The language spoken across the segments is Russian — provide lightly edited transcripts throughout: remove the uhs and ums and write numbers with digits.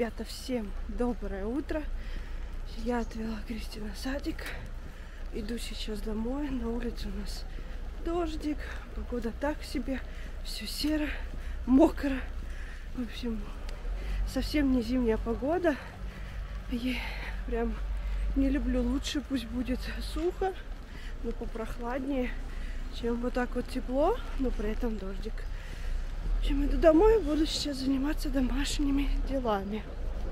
Ребята, всем доброе утро. Я отвела Кристину в садик. Иду сейчас домой. На улице у нас дождик. Погода так себе. Все серо, мокро. В общем, совсем не зимняя погода. И прям не люблю. Лучше пусть будет сухо, но попрохладнее, чем вот так вот тепло, но при этом дождик. В общем, иду домой, буду сейчас заниматься домашними делами.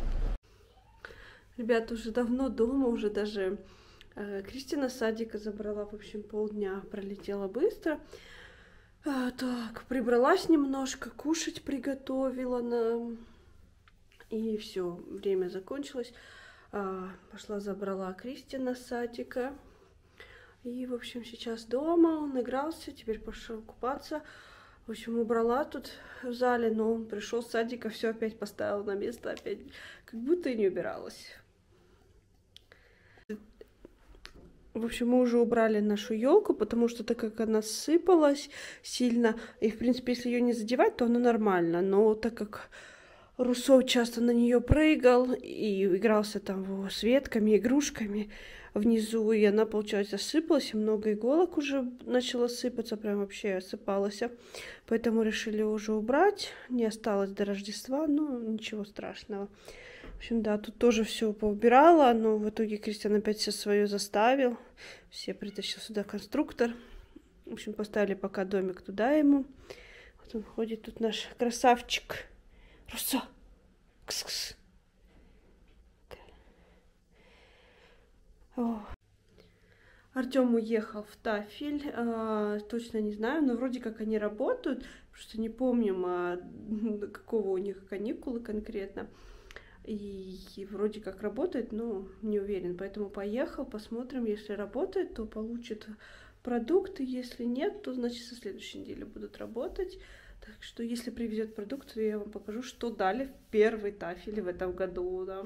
Ребята, уже давно дома, уже даже Кристина с садика забрала. В общем, полдня пролетела быстро. Так, прибралась немножко, кушать приготовила. И все, время закончилось. Пошла, забрала Кристина с садика. И, в общем, сейчас дома, он игрался, теперь пошел купаться. В общем, убрала тут в зале, но он пришел с садика, все опять поставил на место, опять как будто и не убиралась. В общем, мы уже убрали нашу елку, потому что так как она сыпалась сильно, и, в принципе, если ее не задевать, то она нормально. Но так как Руссо часто на нее прыгал и игрался там с ветками, игрушками внизу, и она, получается, сыпалась, и много иголок уже начало сыпаться, прям вообще осыпалась. Поэтому решили уже убрать, не осталось до Рождества, ну, ничего страшного. В общем, да, тут тоже все поубирала, но в итоге Кристиан опять все свое заставил. Все притащил сюда конструктор. В общем, поставили пока домик туда ему. Вот он ходит, тут наш красавчик. Руссо! Кс-кс! Артем уехал в Тафель, точно не знаю, но вроде как они работают, просто не помним, какого у них каникулы конкретно. И вроде как работает, но не уверен, поэтому поехал, посмотрим, если работает, то получит продукты, если нет, то значит со следующей недели будут работать. Так что если привезет продукты, я вам покажу, что дали в первый Тафель в этом году, да.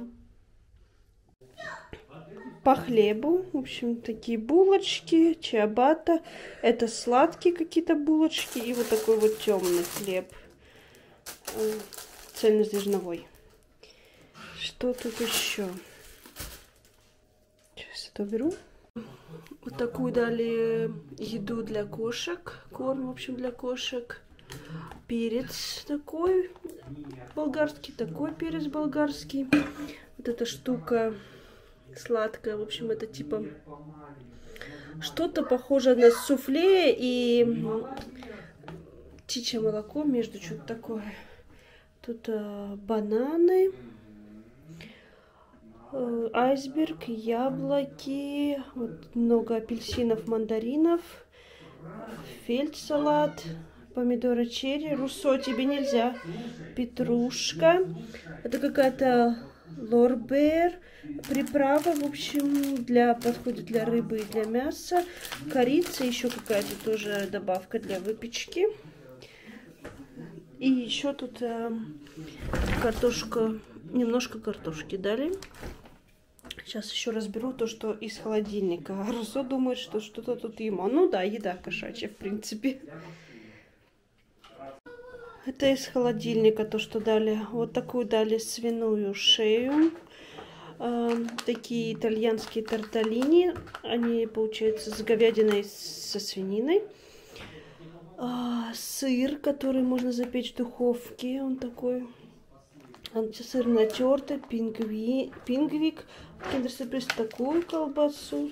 По хлебу, в общем, такие булочки, чиабатта, это сладкие какие-то булочки и вот такой вот темный хлеб, цельнозерновой. Что тут еще? Сейчас это беру. Вот такую дали еду для кошек, корм, в общем, для кошек. Перец такой болгарский, такой перец болгарский. Вот эта штука сладкая, в общем, это типа что-то похоже на суфле и птичье молоко, между что-то такое. Тут бананы, айсберг, яблоки, вот много апельсинов, мандаринов, фельдсалат, помидоры черри. Руссо, тебе нельзя. Петрушка. Это какая-то лорбер. Приправа, в общем, подходит для рыбы и для мяса. Корица, еще какая-то тоже добавка для выпечки. И еще тут картошка, немножко картошки дали. Сейчас еще разберу то, что из холодильника. Руссо думает, что что-то тут ему. Ну да, еда кошачья, в принципе. Это из холодильника то, что дали. Вот такую дали свиную шею. Такие итальянские торталини. Они, получается, с говядиной, со свининой. Сыр, который можно запечь в духовке. Он такой. Сыр натертый, пингвик. Киндер-сюрприз, такую колбасу.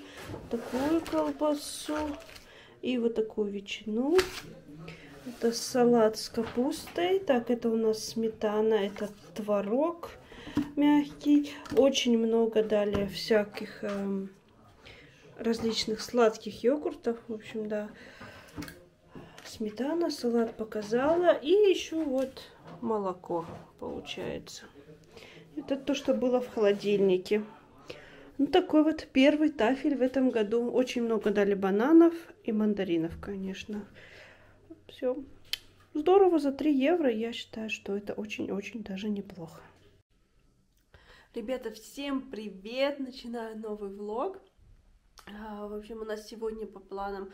И вот такую ветчину. Это салат с капустой. Так, это у нас сметана, это творог мягкий. Очень много дали всяких различных сладких йогуртов. В общем, да. Сметана, салат показала. И еще вот молоко получается. Это то, что было в холодильнике. Ну, такой вот первый Тафель в этом году. Очень много дали бананов и мандаринов, конечно. Все. Здорово, за 3 евро. Я считаю, что это очень-очень даже неплохо. Ребята, всем привет! Начинаю новый влог. В общем, у нас сегодня по планам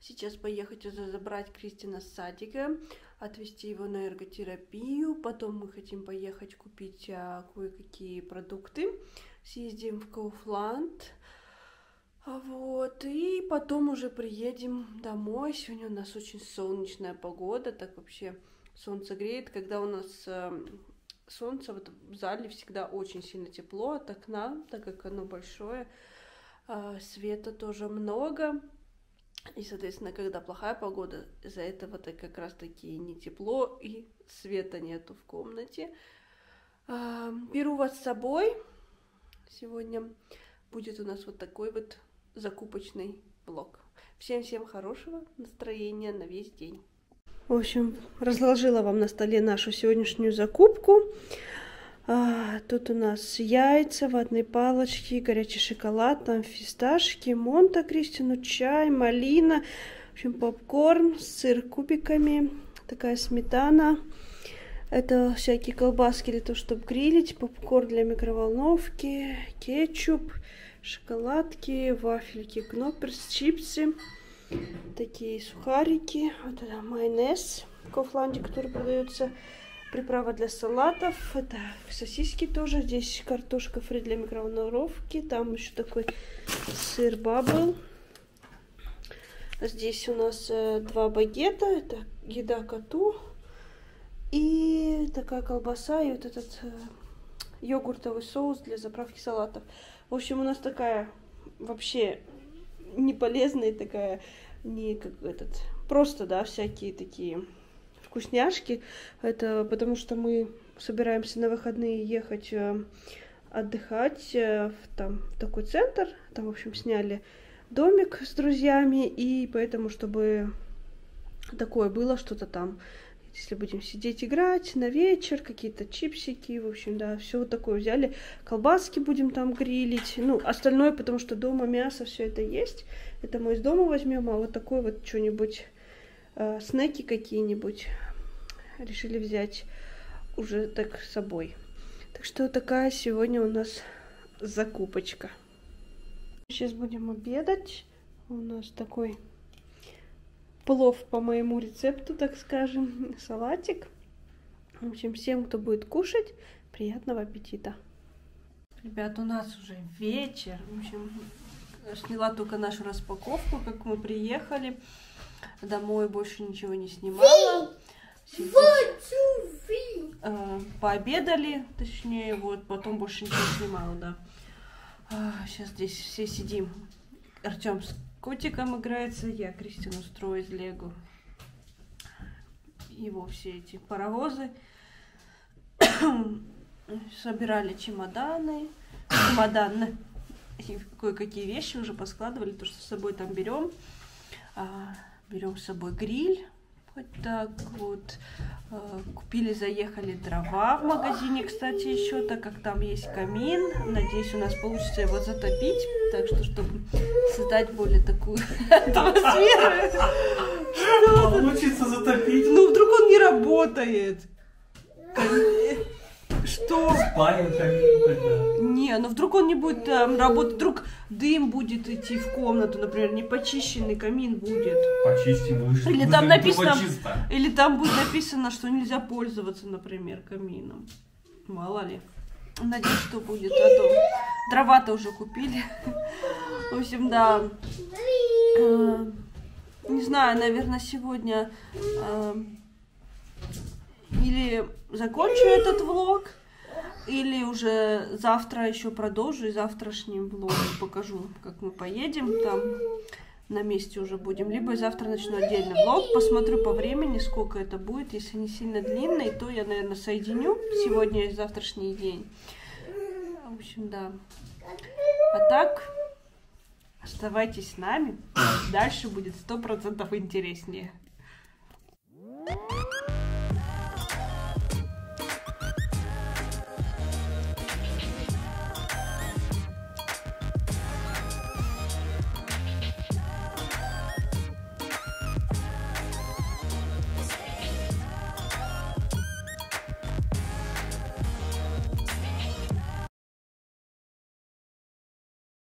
Сейчас поехать уже забрать Кристина с садика, отвезти его на эрготерапию. Потом мы хотим поехать купить кое-какие продукты. Съездим в Kaufland. Вот. И потом уже приедем домой. Сегодня у нас очень солнечная погода. Так вообще солнце греет. Когда у нас солнце, вот в зале всегда очень сильно тепло от окна, так как оно большое. Света тоже много. И, соответственно, когда плохая погода, из-за этого-то как раз-таки не тепло и света нету в комнате. Беру вас с собой. Сегодня будет у нас вот такой вот закупочный влог. Всем хорошего настроения на весь день. В общем, разложила вам на столе нашу сегодняшнюю закупку. Тут у нас яйца, ватные палочки, горячий шоколад, там фисташки, Монте Кристину, чай, малина, в общем, попкорн, сыр кубиками, такая сметана. Это всякие колбаски для того, чтобы грилить, попкорн для микроволновки, кетчуп, шоколадки, вафельки, кнопперс, чипсы, такие сухарики, вот это майонез в Kaufland, который продается. Приправа для салатов, это сосиски тоже, здесь картошка фри для микроволновки, там еще такой сыр бабл. Здесь у нас 2 багета, это еда коту, и такая колбаса, и вот этот йогуртовый соус для заправки салатов. В общем, у нас такая вообще не полезная, такая, не как этот, просто, да, всякие такие вкусняшки. Это потому что мы собираемся на выходные ехать отдыхать в такой центр. Там, в общем, сняли домик с друзьями, и поэтому, чтобы такое было что-то там, если будем сидеть играть на вечер, какие-то чипсики, в общем, да, все вот такое взяли. Колбаски будем там грилить, ну, остальное, потому что дома мясо, все это есть. Это мы из дома возьмем, а вот такое вот что-нибудь, снеки какие-нибудь решили взять уже так с собой. Так что такая сегодня у нас закупочка. Сейчас будем обедать. У нас такой плов по моему рецепту, так скажем, салатик. В общем, всем, кто будет кушать, приятного аппетита. Ребят, у нас уже вечер. В общем, сняла только нашу распаковку, как мы приехали. Домой больше ничего не снимала. Пообедали, точнее, вот, потом больше ничего не снимала, да. Сейчас здесь все сидим. Артем с котиком играется, я Кристину строю из лего. Его все эти паровозы. Собирали чемоданы. И кое-какие вещи уже поскладывали, то, что с собой там берем. Берем с собой гриль. Вот так вот. Купили, заехали дрова в магазине, кстати, еще, так как там есть камин. Надеюсь, у нас получится его затопить. Так что, чтобы создать более такую атмосферу. Получится затопить. Ну, вдруг он не работает. Что? Спалим камин тогда. Не, ну вдруг он не будет работать, вдруг дым будет идти в комнату, например, не почищенный камин будет. Почистим, будешь. Или там написано, или там будет написано, что нельзя пользоваться, например, камином. Мало ли. Надеюсь, что будет. А то дрова-то уже купили. В общем, да. Не знаю, наверное, сегодня или закончу этот влог, или уже завтра еще продолжу, и завтрашним влогом покажу, как мы поедем, там на месте уже будем. Либо завтра начну отдельный влог, посмотрю по времени, сколько это будет. Если не сильно длинный, то я, наверное, соединю сегодня и завтрашний день. В общем, да. А так, оставайтесь с нами, дальше будет 100% интереснее.